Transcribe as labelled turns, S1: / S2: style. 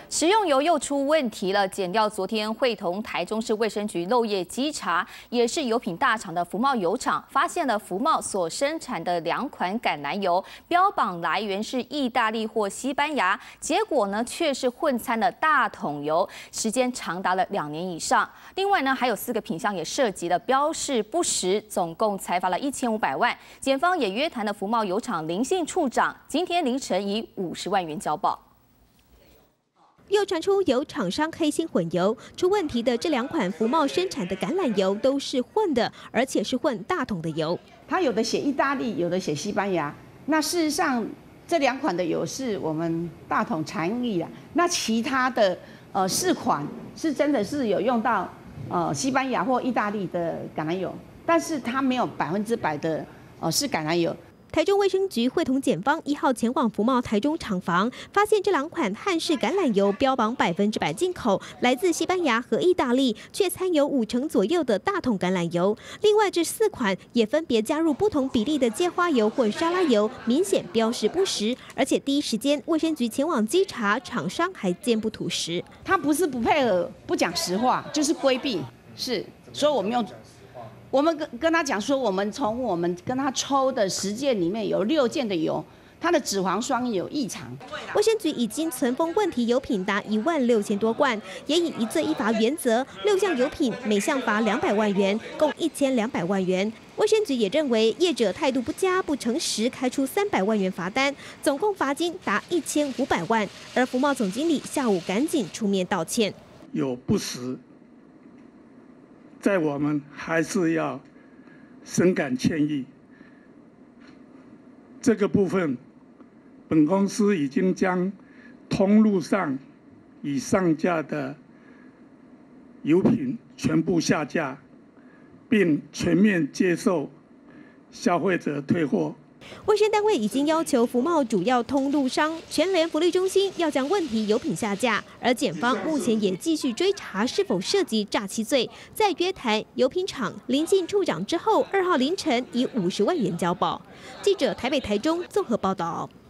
S1: 食用油又出问题了，检调昨天会同台中市卫生局漏夜稽查，也是油品大厂的福茂油厂，发现了福茂所生产的2款橄榄油，标榜来源是意大利或西班牙，结果呢却是混掺了大桶油，时间长达了2年以上。另外呢，还有4个品项也涉及了标示不实，总共裁罚了1500万。检方也约谈了福茂油厂林姓处长，今天凌晨以50万元交保。
S2: 又传出有厂商黑心混油，出问题的这2款福茂生产的橄榄油都是混的，而且是混大桶的油。
S3: 它有的写意大利，有的写西班牙。那事实上，这2款的油是我们大桶产意啊。那其他的4款是真的是有用到西班牙或意大利的橄榄油，但是它没有100%的是橄榄油。
S2: 台中卫生局会同检方1号前往福茂台中厂房，发现这2款汉式橄榄油标榜100%进口，来自西班牙和意大利，却掺有5成左右的大桶橄榄油。另外这4款也分别加入不同比例的芥花油或沙拉油，明显标示不实。而且第一时间卫生局前往稽查，厂商还坚不吐实。
S3: 他不是不配合、不讲实话，就是规避。是，所以我们跟他讲说，我们从我们跟他抽的10件里面有6件的油，它的脂肪酸有异常。
S2: 卫生局已经存封问题油品达16000多罐，也以一罪一罚原则，6项油品每项罚200万元，共1200万元。卫生局也认为业者态度不佳、不诚实，开出300万元罚单，总共罚金达1500万。而福茂总经理下午赶紧出面道歉，
S4: 有不实。 在我们还是要深感歉意。这个部分，本公司已经将通路上已上架的油品全部下架，并全面接受消费者退货。
S2: 卫生单位已经要求福茂主要通路商全联福利中心要将问题油品下架，而检方目前也继续追查是否涉及诈欺罪。在约谈油品厂林姓处长之后，2号凌晨以50万元交保。记者台北、台中综合报道。